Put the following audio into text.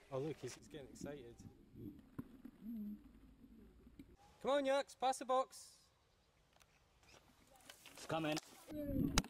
Oh look, he's getting excited. Come on, Yaks, pass the box. It's coming.